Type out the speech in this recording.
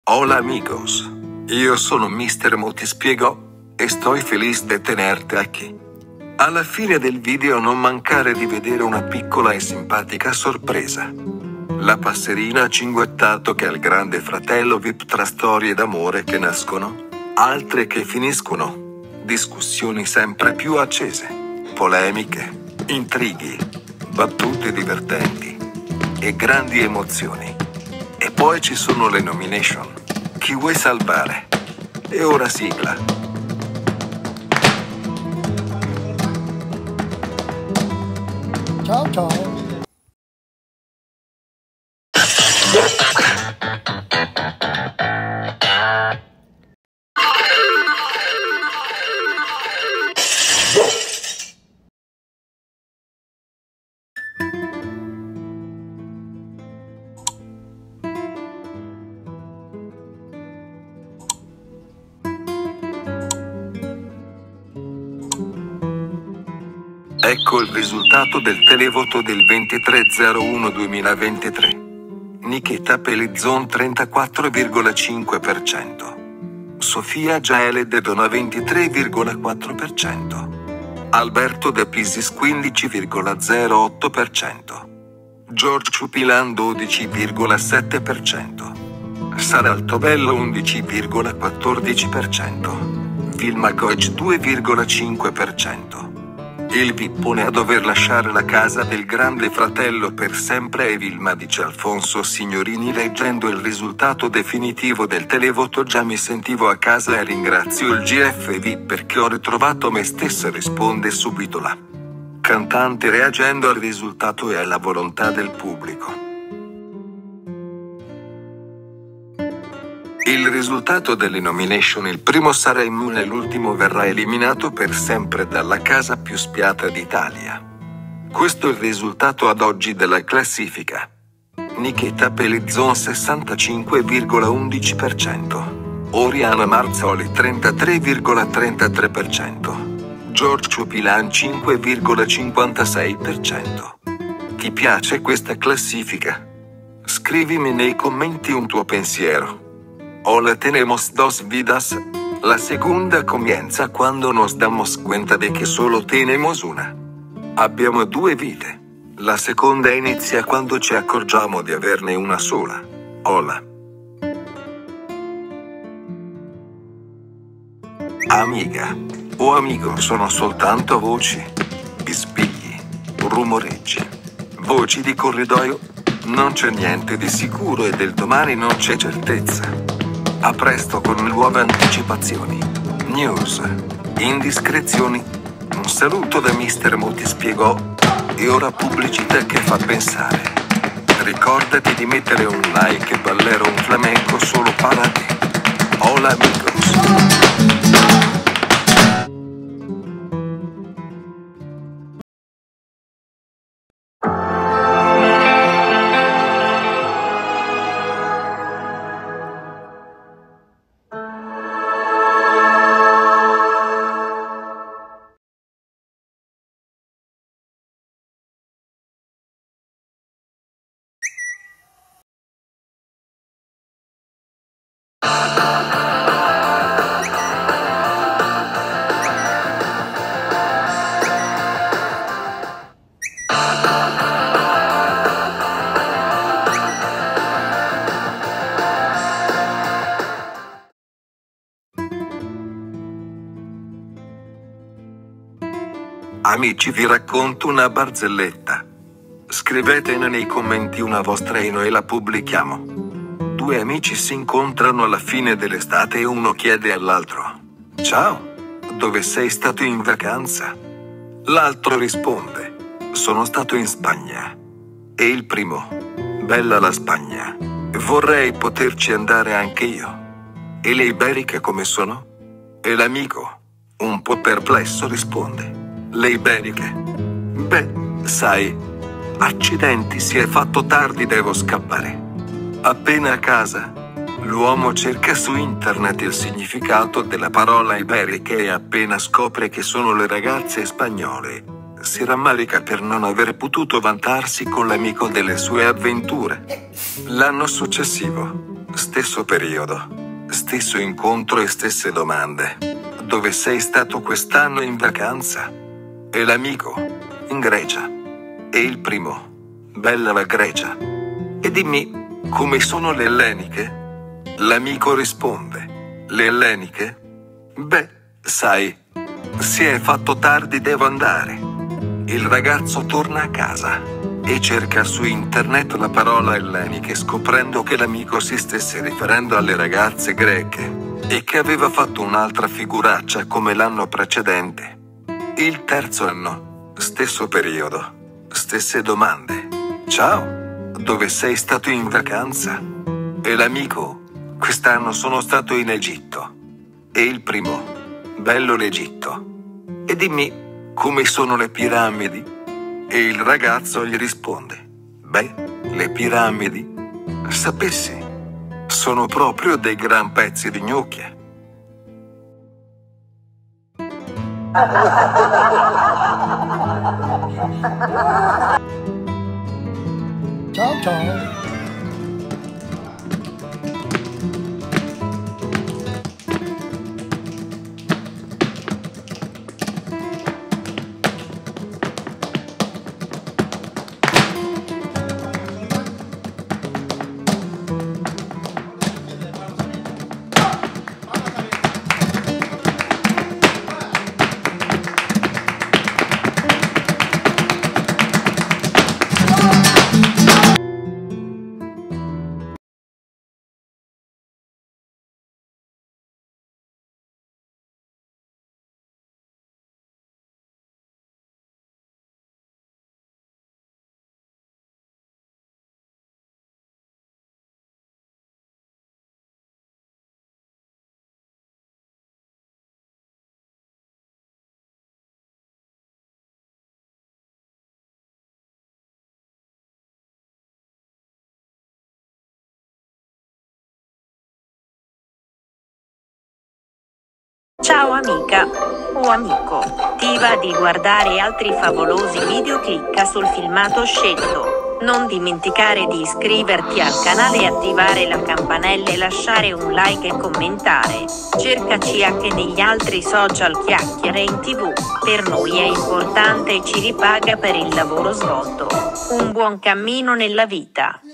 Hola amigos, io sono Mr. Mo ti spiego, e sto feliz de tenerte aquí. Alla fine del video non mancare di vedere una piccola e simpatica sorpresa. La passerina ha cinguettato che al grande fratello VIP tra storie d'amore che nascono, altre che finiscono, discussioni sempre più accese, polemiche, intrighi, battute divertenti e grandi emozioni. E poi ci sono le nomination. Chi vuoi salvare? E ora sigla. Ciao ciao. Ecco il risultato del televoto del 23/01/2023. Nikita Pelizzon 34,5%. Sofia Jaeled dona 23,4%. Alberto De Pisis 15,08%. George Ciupilan 12,7%. Sara Altobello 11,14%. Vilma Goic 2,5%. Il vippone a dover lasciare la casa del grande fratello per sempre è Vilma, dice Alfonso Signorini leggendo il risultato definitivo del televoto. Già mi sentivo a casa e ringrazio il GFV perché ho ritrovato me stessa, risponde subito la cantante reagendo al risultato e alla volontà del pubblico. Il risultato delle nomination: il primo sarà immune, l'ultimo verrà eliminato per sempre dalla casa più spiata d'Italia. Questo è il risultato ad oggi della classifica. Nikita Pelizzon 65,11%. Oriana Marzoli 33,33%. George Ciupilan 5,56%. Ti piace questa classifica? Scrivimi nei commenti un tuo pensiero. Hola, tenemos dos vidas. La segunda comienza cuando nos damos cuenta de que solo tenemos una. Abbiamo due vite. La seconda inizia quando ci accorgiamo di averne una sola. Hola. Amiga o amigo sono soltanto voci, bisbigli, rumoreggi, voci di corridoio. Non c'è niente di sicuro e del domani non c'è certezza. A presto con nuove anticipazioni, news, indiscrezioni. Un saluto da Mr. Mo ti spiegò. E ora pubblicità che fa pensare. Ricordati di mettere un like e ballare un flamenco solo para te. Hola amigos. Amici, vi racconto una barzelletta. Scrivetene nei commenti una vostra e noi la pubblichiamo. Due amici si incontrano alla fine dell'estate e uno chiede all'altro: ciao, dove sei stato in vacanza? L'altro risponde: sono stato in Spagna. E il primo: bella la Spagna, vorrei poterci andare anche io. E le Iberiche come sono? E l'amico, un po' perplesso, risponde: le Iberiche? Beh, sai, accidenti, si è fatto tardi, devo scappare. Appena a casa, l'uomo cerca su internet il significato della parola iberiche e appena scopre che sono le ragazze spagnole, si rammarica per non aver potuto vantarsi con l'amico delle sue avventure. L'anno successivo, stesso periodo, stesso incontro e stesse domande. Dove sei stato quest'anno in vacanza? E l'amico? In Grecia. E il primo? Bella la Grecia. E dimmi, come sono le elleniche? L'amico risponde, le elleniche? Beh, sai, si è fatto tardi, devo andare. Il ragazzo torna a casa e cerca su internet la parola elleniche, scoprendo che l'amico si stesse riferendo alle ragazze greche e che aveva fatto un'altra figuraccia come l'anno precedente. Il terzo anno, stesso periodo, stesse domande. Ciao, dove sei stato in vacanza? E l'amico? Quest'anno sono stato in Egitto. E il primo? Bello l'Egitto. E dimmi, come sono le piramidi? E il ragazzo gli risponde, beh, le piramidi, sapessi, sono proprio dei gran pezzi di gnocchia. Ciao ciao. Ciao amica o amico, ti va di guardare altri favolosi video? Clicca sul filmato scelto. Non dimenticare di iscriverti al canale e attivare la campanella e lasciare un like e commentare. Cercaci anche negli altri social Chiacchiere in TV. Per noi è importante e ci ripaga per il lavoro svolto. Un buon cammino nella vita.